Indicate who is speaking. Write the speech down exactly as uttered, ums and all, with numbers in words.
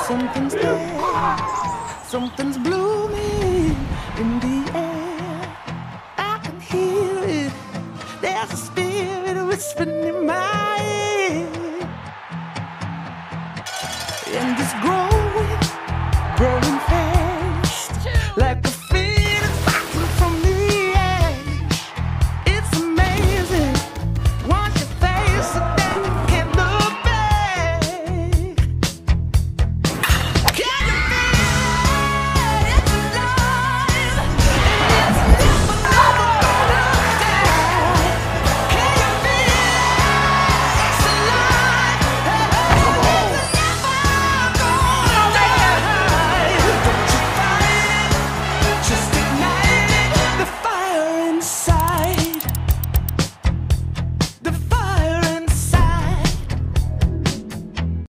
Speaker 1: Something's there, something's blooming in the air. I can hear it. There's a spirit whispering in my ear. And this growing